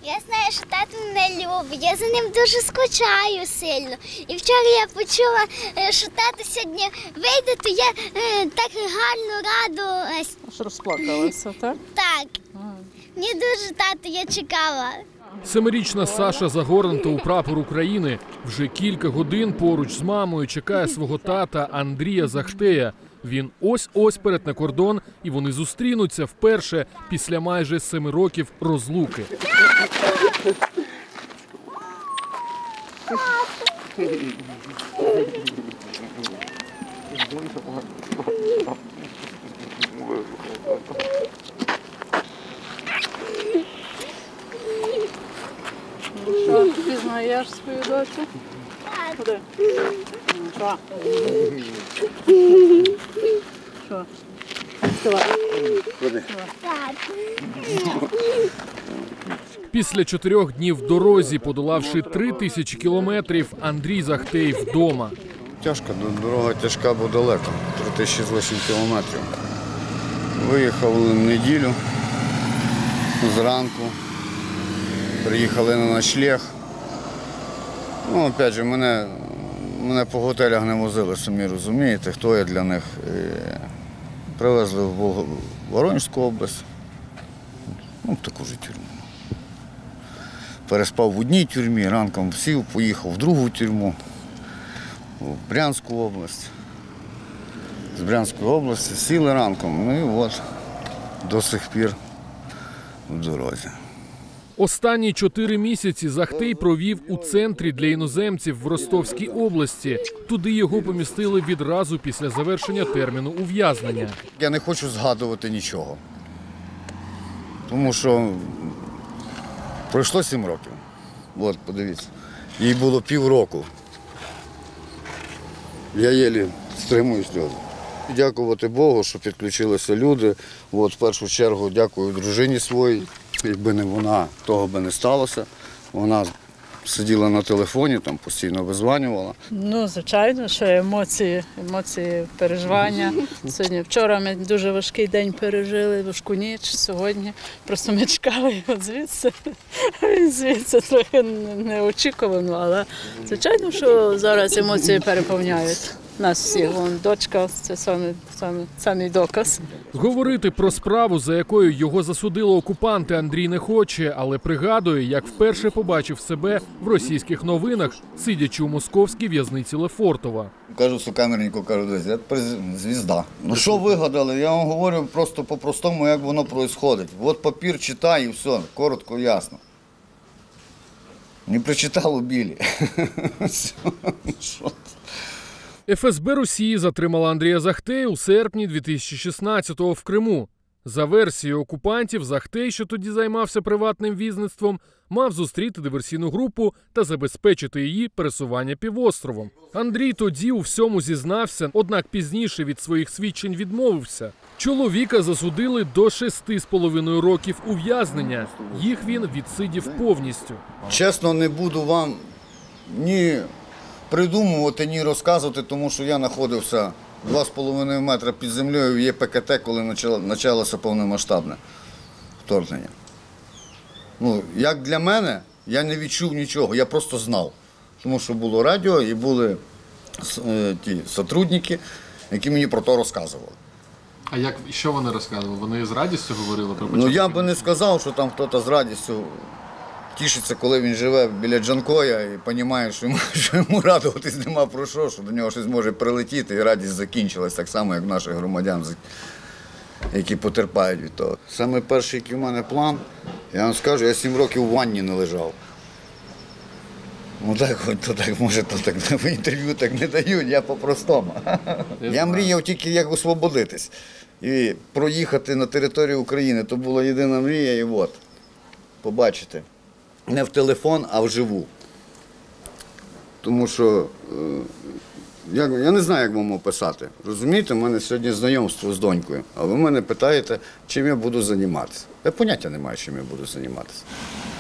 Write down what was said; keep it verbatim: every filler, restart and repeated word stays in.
Я знаю, що тато мене любить, я за ним дуже скучаю сильно. І вчора я почула, що тато сьогодні вийде, то я е, так гарно радилась. Аж розплакалася, так? Так. Мені дуже тато, я чекала. Семирічна Саша загорнута у прапор України. Вже кілька годин поруч з мамою чекає свого тата Андрія Захтея. Він ось-ось перетне кордон, і вони зустрінуться вперше після майже семи років розлуки. Що, ти знаєш свою дочу? Куди? Що? Що? Вставай. Куди? Після чотирьох днів в дорозі, подолавши три тисячі кілометрів, Андрій Захтей вдома. Тяжко, дорога тяжка, бо далеко, три тисячі вісім кілометрів. Виїхали в неділю зранку, приїхали на ночлег. Ну, опять же, мене, мене по готелях не возили, самі розумієте, хто я для них. І привезли в Воронежську область, ну, в таку ж тюрму. Переспав в одній тюрмі, ранком сів, поїхав в другу тюрму, в Брянську область. З Брянської області сіли ранком, ну і от до сих пір в дорозі. Останні чотири місяці Захтей провів у центрі для іноземців в Ростовській області. Туди його помістили відразу після завершення терміну ув'язнення. Я не хочу згадувати нічого, тому що пройшло сім років. От, подивіться, їй було півроку. Я єлі стримую сльози. Дякувати Богу, що підключилися люди. От, в першу чергу дякую дружині своїй. Якби не вона, того би не сталося. Вона сиділа на телефоні, там постійно визванювала. Ну, звичайно, що емоції, емоції, переживання. Сьогодні, вчора ми дуже важкий день пережили, важку ніч, сьогодні. Просто ми чекали його звідси. Він звідси трохи неочікувано, але звичайно, що зараз емоції переповняють. Нас всіх, вон, дочка, це самий, самий, самий доказ. Говорити про справу, за якою його засудили окупанти, Андрій не хоче, але пригадує, як вперше побачив себе в російських новинах, сидячи у московській в'язниці Лефортово. Кажу сокамернику, кажу, десь, я звізда. Ну що вигадали? Я вам говорю просто по-простому, як воно відбувається. От папір читай і все, коротко, ясно. Не прочитав у білі. Що? еф ес бе Росії затримала Андрія Захтея у серпні дві тисячі шістнадцятого в Криму. За версією окупантів, Захтей, що тоді займався приватним візництвом, мав зустріти диверсійну групу та забезпечити її пересування півостровом. Андрій тоді у всьому зізнався, однак пізніше від своїх свідчень відмовився. Чоловіка засудили до шести з половиною років ув'язнення. Їх він відсидів повністю. Чесно, не буду вам ні придумувати, ні розказувати, тому що я знаходився два з половиною метри під землею в є пе ка те, коли почалося повномасштабне вторгнення. Ну, як для мене, я не відчув нічого, я просто знав. Тому що було радіо і були е, ті сотрудники, які мені про то розказували. А як, що вони розказували? Вони з радістю говорили про Ну, я би не сказав, що там хтось з радістю тішиться, коли він живе біля Джанкоя і розуміє, що йому, що йому радуватись нема про що, що до нього щось може прилетіти і радість закінчилась, так само, як наших громадян, які потерпають від того. Саме перший, який в мене план, я вам скажу, я сім років в ванні не лежав. Ну так, то так, може, то так в інтерв'ю так не дають, я по-простому. Я мріяв тільки, як освободитись і проїхати на територію України. То була єдина мрія, і от, побачите. Не в телефон, а вживу. Тому що, я, я не знаю, як вам описати. Розумієте, в мене сьогодні знайомство з донькою, а ви мене питаєте, чим я буду займатися. Я поняття не маю, чим я буду займатися.